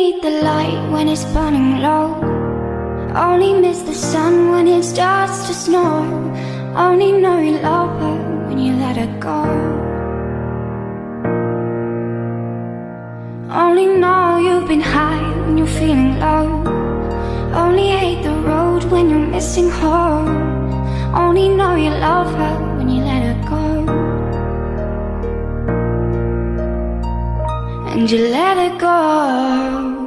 need the light when it's burning low. Only miss the sun when it starts to snow. Only know you love her when you let her go. Only know you've been high when you're feeling low. Only hate the road when you're missing home. Only know you love her when you let her go. And you let her go.